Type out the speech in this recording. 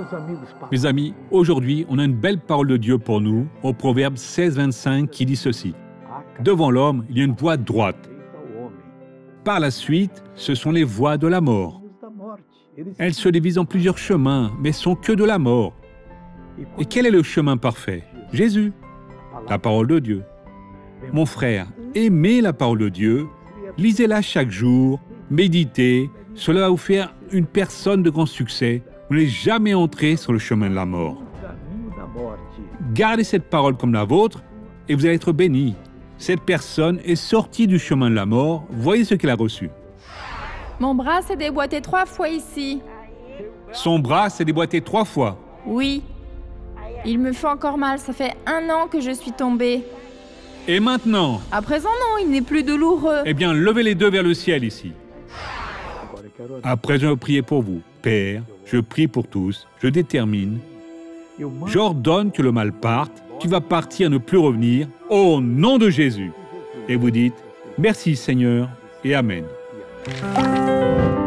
Mes amis, aujourd'hui, on a une belle parole de Dieu pour nous, au Proverbe 16, 25, qui dit ceci. Devant l'homme, il y a une voie droite. Par la suite, ce sont les voies de la mort. Elles se divisent en plusieurs chemins, mais sont que de la mort. Et quel est le chemin parfait? Jésus, la parole de Dieu. Mon frère, aimez la parole de Dieu, lisez-la chaque jour, méditez, cela va vous faire une personne de grand succès. Vous n'êtes jamais entré sur le chemin de la mort. Gardez cette parole comme la vôtre et vous allez être béni. Cette personne est sortie du chemin de la mort, voyez ce qu'elle a reçu. Mon bras s'est déboîté 3 fois ici. Son bras s'est déboîté 3 fois. Oui. Il me fait encore mal, ça fait 1 an que je suis tombée. Et maintenant? À présent, non, il n'est plus douloureux. Eh bien, levez les deux vers le ciel ici. Après, je vais prier pour vous. Père, je prie pour tous, je détermine. J'ordonne que le mal parte, tu vas partir, ne plus revenir, au nom de Jésus. Et vous dites, merci Seigneur et Amen.